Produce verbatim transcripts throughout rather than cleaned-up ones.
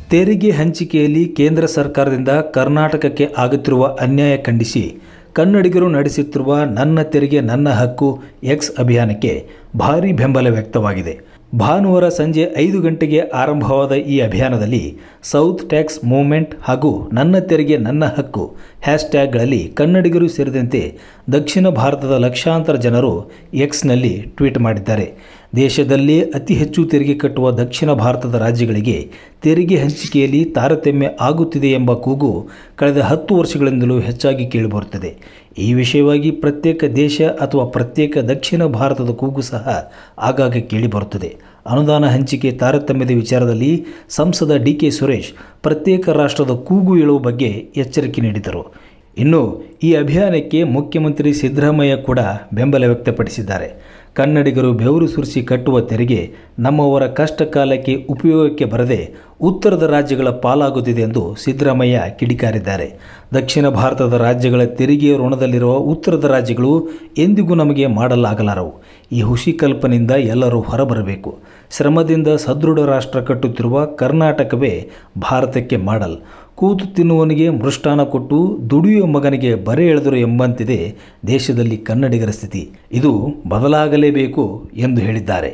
ತೆರಿಗೆ ಹಂಚಿಕೆಯಲ್ಲಿ ಕೇಂದ್ರ ಸರ್ಕಾರದಿಂದ ಕರ್ನಾಟಕಕ್ಕೆ ಆಗುತ್ತಿರುವ ಅನ್ಯಾಯ ಖಂಡಿಸಿ ಕನ್ನಡಿಗರು ನಡೆಸುತ್ತಿರುವ ನನ್ನ ತೆರಿಗೆ ನನ್ನ ಹಕ್ಕು ಎಕ್ಸ್ ಅಭಿಯಾನಕ್ಕೆ ಭಾರೀ ಬೆಂಬಲ ವ್ಯಕ್ತವಾಗಿದೆ. ಭಾನುವಾರ ಸಂಜೆ ಐದು ಗಂಟೆಗೆ ಆರಂಭವಾದ ಈ ಅಭಿಯಾನದಲ್ಲಿ ಸೌತ್ ಟ್ಯಾಕ್ಸ್ ಮೂವ್ಮೆಂಟ್ ಹಾಗೂ ನನ್ನ ತೆರಿಗೆ ನನ್ನ ಹಕ್ಕು ಹ್ಯಾಶ್ಟ್ಯಾಗ್ಗಳಲ್ಲಿ ಕನ್ನಡಿಗರು ಸೇರಿದಂತೆ ದಕ್ಷಿಣ ಭಾರತದ ಲಕ್ಷಾಂತರ ಜನರು ಎಕ್ಸ್ನಲ್ಲಿ ಟ್ವೀಟ್ ಮಾಡಿದ್ದಾರೆ. ದೇಶದಲ್ಲೇ ಅತಿ ಹೆಚ್ಚು ತೆರಿಗೆ ಕಟ್ಟುವ ದಕ್ಷಿಣ ಭಾರತದ ರಾಜ್ಯಗಳಿಗೆ ತೆರಿಗೆ ಹಂಚಿಕೆಯಲ್ಲಿ ತಾರತಮ್ಯ ಆಗುತ್ತಿದೆ ಎಂಬ ಕೂಗು ಕಳೆದ ಹತ್ತು ವರ್ಷಗಳಿಂದಲೂ ಹೆಚ್ಚಾಗಿ ಕೇಳಿಬರುತ್ತದೆ. ಈ ವಿಷಯವಾಗಿ ಪ್ರತ್ಯೇಕ ದೇಶ ಅಥವಾ ಪ್ರತ್ಯೇಕ ದಕ್ಷಿಣ ಭಾರತದ ಕೂಗು ಸಹ ಆಗಾಗ ಕೇಳಿಬರುತ್ತದೆ. ಅನುದಾನ ಹಂಚಿಕೆ ತಾರತಮ್ಯದ ವಿಚಾರದಲ್ಲಿ ಸಂಸದ ಡಿ ಕೆ ಸುರೇಶ್ ಪ್ರತ್ಯೇಕ ರಾಷ್ಟ್ರದ ಕೂಗು ಏಳುವ ಬಗ್ಗೆ ಎಚ್ಚರಿಕೆ ನೀಡಿದರು. ಇನ್ನು ಈ ಅಭಿಯಾನಕ್ಕೆ ಮುಖ್ಯಮಂತ್ರಿ ಸಿದ್ದರಾಮಯ್ಯ ಕೂಡ ಬೆಂಬಲ ವ್ಯಕ್ತಪಡಿಸಿದ್ದಾರೆ. ಕನ್ನಡಿಗರು ಬೆವರು ಸುರಿಸಿ ಕಟ್ಟುವ ತೆರಿಗೆ ನಮ್ಮವರ ಕಷ್ಟ ಕಾಲಕ್ಕೆ ಉಪಯೋಗಕ್ಕೆ ಬರದೆ ಉತ್ತರದ ರಾಜ್ಯಗಳ ಪಾಲಾಗುತ್ತಿದೆ ಎಂದು ಸಿದ್ದರಾಮಯ್ಯ ಕಿಡಿಕಾರಿದ್ದಾರೆ. ದಕ್ಷಿಣ ಭಾರತದ ರಾಜ್ಯಗಳ ತೆರಿಗೆ ಋಣದಲ್ಲಿರುವ ಉತ್ತರದ ರಾಜ್ಯಗಳು ಎಂದಿಗೂ ನಮಗೆ ಮಾಡಲಾಗಲಾರವು. ಈ ಹುಸಿ ಕಲ್ಪನೆಯಿಂದ ಎಲ್ಲರೂ ಹೊರಬರಬೇಕು. ಶ್ರಮದಿಂದ ಸದೃಢ ರಾಷ್ಟ್ರ ಕಟ್ಟುತ್ತಿರುವ ಕರ್ನಾಟಕವೇ ಭಾರತಕ್ಕೆ ಮಾಡಲ್. ಕೂತು ತಿನ್ನುವನಿಗೆ ಮೃಷ್ಟಾನ ಕೊಟ್ಟು ದುಡಿಯುವ ಮಗನಿಗೆ ಬರೆ ಎಳೆದರು ಎಂಬಂತಿದೆ ದೇಶದಲ್ಲಿ ಕನ್ನಡಿಗರ ಸ್ಥಿತಿ. ಇದು ಬದಲಾಗಲೇಬೇಕು ಎಂದು ಹೇಳಿದ್ದಾರೆ.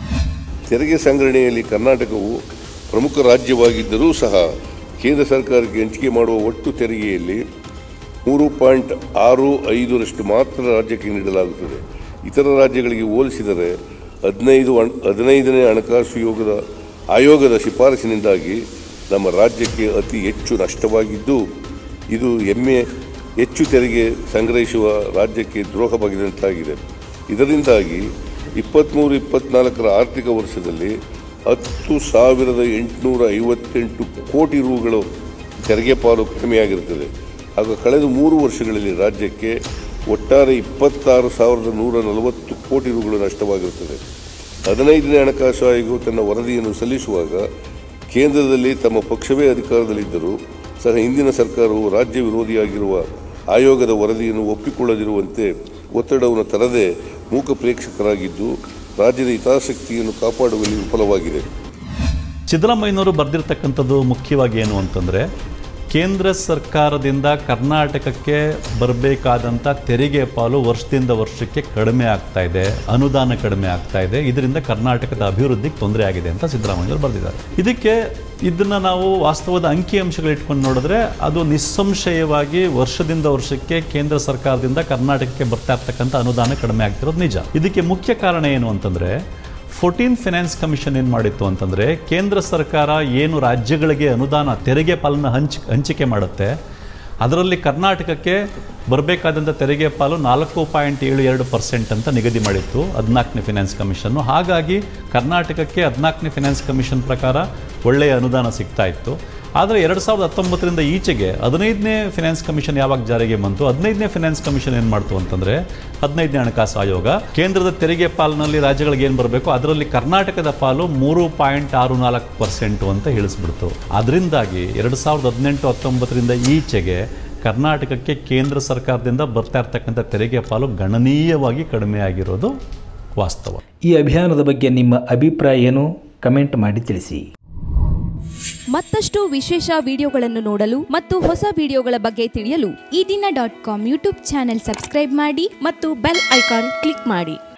ತೆರಿಗೆ ಸಂಗ್ರಹಣೆಯಲ್ಲಿ ಕರ್ನಾಟಕವು ಪ್ರಮುಖ ರಾಜ್ಯವಾಗಿದ್ದರೂ ಸಹ ಕೇಂದ್ರ ಸರ್ಕಾರಕ್ಕೆ ಹಂಚಿಕೆ ಮಾಡುವ ಒಟ್ಟು ತೆರಿಗೆಯಲ್ಲಿ ಮೂರು ಪಾಯಿಂಟ್ ಆರು ಐದರಷ್ಟು ಮಾತ್ರ ರಾಜ್ಯಕ್ಕೆ ನೀಡಲಾಗುತ್ತದೆ. ಇತರ ರಾಜ್ಯಗಳಿಗೆ ಹೋಲಿಸಿದರೆ ಹದಿನೈದು ಹದಿನೈದನೇ ಹಣಕಾಸು ಯೋಗದ ಆಯೋಗದ ಶಿಫಾರಸಿನಿಂದಾಗಿ ನಮ್ಮ ರಾಜ್ಯಕ್ಕೆ ಅತಿ ಹೆಚ್ಚು ನಷ್ಟವಾಗಿದ್ದು, ಇದು ಎಮ್ಮೆ ಹೆಚ್ಚು ತೆರಿಗೆ ಸಂಗ್ರಹಿಸುವ ರಾಜ್ಯಕ್ಕೆ ದ್ರೋಹವಾಗಿದಂತಾಗಿದೆ. ಇದರಿಂದಾಗಿ ಇಪ್ಪತ್ತ್ಮೂರು ಇಪ್ಪತ್ತ್ನಾಲ್ಕರ ಆರ್ಥಿಕ ವರ್ಷದಲ್ಲಿ ಹತ್ತು ಸಾವಿರದ ಎಂಟುನೂರ ಐವತ್ತೆಂಟು ಕೋಟಿ ರೂಗಳು ತೆರಿಗೆ ಪಾಲು ಕಡಿಮೆಯಾಗಿರುತ್ತದೆ. ಆಗ ಕಳೆದ ಮೂರು ವರ್ಷಗಳಲ್ಲಿ ರಾಜ್ಯಕ್ಕೆ ಒಟ್ಟಾರೆ ಇಪ್ಪತ್ತಾರು ಸಾವಿರದ ನೂರ ನಲವತ್ತು ಕೋಟಿ ರೂಗಳು ನಷ್ಟವಾಗಿರುತ್ತದೆ. ಹದಿನೈದನೇ ಹಣಕಾಸು ಆಯೋಗವು ತನ್ನ ವರದಿಯನ್ನು ಸಲ್ಲಿಸುವಾಗ ಕೇಂದ್ರದಲ್ಲಿ ತಮ್ಮ ಪಕ್ಷವೇ ಅಧಿಕಾರದಲ್ಲಿದ್ದರೂ ಸಹ ಹಿಂದಿನ ಸರ್ಕಾರವು ರಾಜ್ಯ ವಿರೋಧಿಯಾಗಿರುವ ಆಯೋಗದ ವರದಿಯನ್ನು ಒಪ್ಪಿಕೊಳ್ಳದಿರುವಂತೆ ಒತ್ತಡವನ್ನು ತರದೆ ಮೂಕ ಪ್ರೇಕ್ಷಕರಾಗಿದ್ದು ರಾಜ್ಯದ ಹಿತಾಸಕ್ತಿಯನ್ನು ಕಾಪಾಡುವಲ್ಲಿ ವಿಫಲವಾಗಿದೆ. ಸಿದ್ದರಾಮಯ್ಯನವರು ಬರೆದಿರ್ತಕ್ಕಂಥದ್ದು ಮುಖ್ಯವಾಗಿ ಏನು ಅಂತಂದರೆ, ಕೇಂದ್ರ ಸರ್ಕಾರದಿಂದ ಕರ್ನಾಟಕಕ್ಕೆ ಬರಬೇಕಾದಂಥ ತೆರಿಗೆ ಪಾಲು ವರ್ಷದಿಂದ ವರ್ಷಕ್ಕೆ ಕಡಿಮೆ ಆಗ್ತಾ ಇದೆ, ಅನುದಾನ ಕಡಿಮೆ ಆಗ್ತಾ ಇದೆ, ಇದರಿಂದ ಕರ್ನಾಟಕದ ಅಭಿವೃದ್ಧಿಗೆ ತೊಂದರೆ ಆಗಿದೆ ಅಂತ ಸಿದ್ದರಾಮಯ್ಯವರು ಬರೆದಿದ್ದಾರೆ. ಇದಕ್ಕೆ ಇದನ್ನು ನಾವು ವಾಸ್ತವದ ಅಂಕಿಅಂಶಗಳು ಇಟ್ಕೊಂಡು ನೋಡಿದ್ರೆ ಅದು ನಿಸ್ಸಂಶಯವಾಗಿ ವರ್ಷದಿಂದ ವರ್ಷಕ್ಕೆ ಕೇಂದ್ರ ಸರ್ಕಾರದಿಂದ ಕರ್ನಾಟಕಕ್ಕೆ ಬರ್ತಾ ಇರ್ತಕ್ಕಂಥ ಅನುದಾನ ಕಡಿಮೆ ಆಗ್ತಿರೋದು ನಿಜ. ಇದಕ್ಕೆ ಮುಖ್ಯ ಕಾರಣ ಏನು ಅಂತಂದರೆ, ಫೋರ್ಟೀನ್ ಫೈನಾನ್ಸ್ ಕಮಿಷನ್ ಏನು ಮಾಡಿತ್ತು ಅಂತಂದರೆ, ಕೇಂದ್ರ ಸರ್ಕಾರ ಏನು ರಾಜ್ಯಗಳಿಗೆ ಅನುದಾನ ತೆರಿಗೆ ಪಾಲನ್ನು ಹಂಚ್ ಹಂಚಿಕೆ ಮಾಡುತ್ತೆ, ಅದರಲ್ಲಿ ಕರ್ನಾಟಕಕ್ಕೆ ಬರಬೇಕಾದಂಥ ತೆರಿಗೆ ಪಾಲು ನಾಲ್ಕು ಪಾಯಿಂಟ್ ಏಳು ಎರಡು ಪರ್ಸೆಂಟ್ ಅಂತ ನಿಗದಿ ಮಾಡಿತ್ತು ಹದಿನಾಲ್ಕನೇ ಫೈನಾನ್ಸ್ ಕಮಿಷನ್ನು. ಹಾಗಾಗಿ ಕರ್ನಾಟಕಕ್ಕೆ ಹದಿನಾಲ್ಕನೇ ಫೈನಾನ್ಸ್ ಕಮಿಷನ್ ಪ್ರಕಾರ ಒಳ್ಳೆಯ ಅನುದಾನ ಸಿಗ್ತಾ ಇತ್ತು. ಆದರೆ ಎರಡು ಸಾವಿರದ ಹತ್ತೊಂಬತ್ತರಿಂದ ಈಚೆಗೆ ಹದಿನೈದನೇ ಫೈನಾನ್ಸ್ ಕಮಿಷನ್ ಯಾವಾಗ ಜಾರಿಗೆ ಬಂತು, ಹದಿನೈದನೇ ಫೈನಾನ್ಸ್ ಕಮಿಷನ್ ಏನು ಮಾಡ್ತು ಅಂತಂದರೆ, ಹದಿನೈದನೇ ಹಣಕಾಸು ಆಯೋಗ ಕೇಂದ್ರದ ತೆರಿಗೆ ಪಾಲಿನಲ್ಲಿ ರಾಜ್ಯಗಳಿಗೆ ಏನು ಬರಬೇಕು ಅದರಲ್ಲಿ ಕರ್ನಾಟಕದ ಪಾಲು ಮೂರು ಪಾಯಿಂಟ್ ಆರು ನಾಲ್ಕು ಪರ್ಸೆಂಟು ಅಂತ ಹೇಳಿಸ್ಬಿಡ್ತು. ಅದರಿಂದಾಗಿ ಎರಡು ಸಾವಿರದ ಹದಿನೆಂಟು ಹತ್ತೊಂಬತ್ತರಿಂದ ಈಚೆಗೆ ಕರ್ನಾಟಕಕ್ಕೆ ಕೇಂದ್ರ ಸರ್ಕಾರದಿಂದ ಬರ್ತಾ ಇರ್ತಕ್ಕಂಥ ತೆರಿಗೆ ಪಾಲು ಗಣನೀಯವಾಗಿ ಕಡಿಮೆ ಆಗಿರೋದು ವಾಸ್ತವ. ಈ ಅಭಿಯಾನದ ಬಗ್ಗೆ ನಿಮ್ಮ ಅಭಿಪ್ರಾಯ ಏನು? ಕಮೆಂಟ್ ಮಾಡಿ ತಿಳಿಸಿ. ಮತ್ತಷ್ಟು ವಿಶೇಷ ವಿಡಿಯೋಗಳನ್ನು ನೋಡಲು ಮತ್ತು ಹೊಸ ವಿಡಿಯೋಗಳ ಬಗ್ಗೆ ತಿಳಿಯಲು Eedina dot com YouTube channel subscribe ಮಾಡಿ ಮತ್ತು ಬೆಲ್ ಐಕಾನ್ ಕ್ಲಿಕ್ ಮಾಡಿ.